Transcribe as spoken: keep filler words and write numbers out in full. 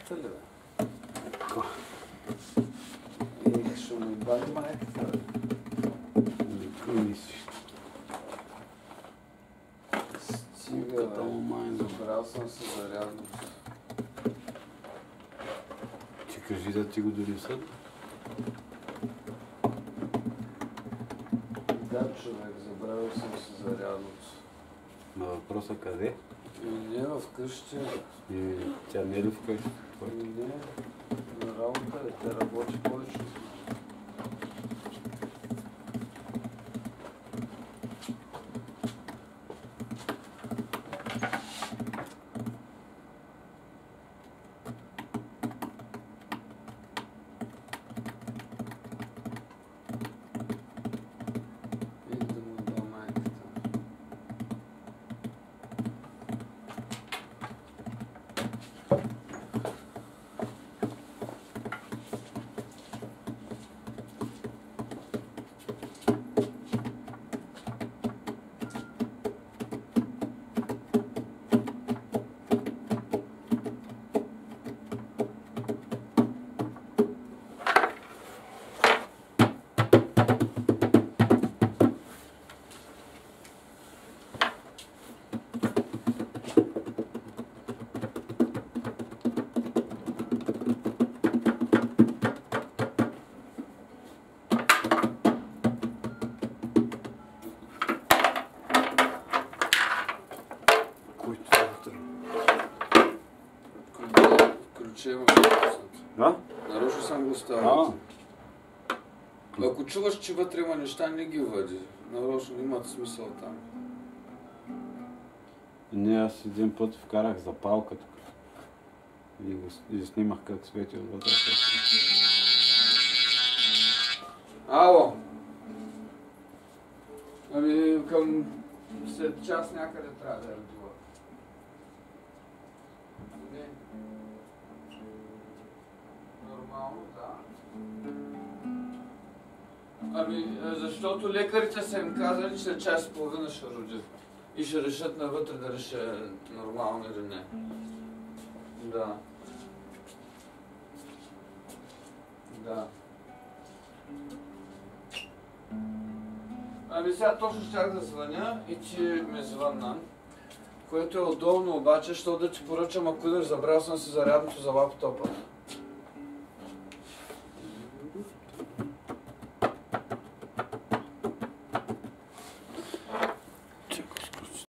майката ли, бе? Е, ще му бали майката, бе. Никой мислиш. Стига, бе. Забрал съм се за рядност. Че кажи да ти го донесат. Да, човек, забравил съм се за рядност. На въпроса къде? И не вкъщи. И тя не е ли вкъщи? И не, на работа е, те работи повече. Да? Нарочно съм го оставил. Ако чуваш, че вътре има неща, не ги въди. Нарочно имат смисъл там. Не, аз един път вкарах запалка тук. И, го, и снимах как свети отвътре. Ало! Ами към след час някъде трябва да е отива. Не. Нормално, да. Ами, защото лекарите са им казали, че след час и половина ще роди. И ще решат навътре дали ще е нормално или не. Да. Да. Ами сега точно щях да звъня и ти ме звънна. Което е удобно обаче, защото да ти поръчам, ако идеш, забрал съм си зарядното за лаптопа.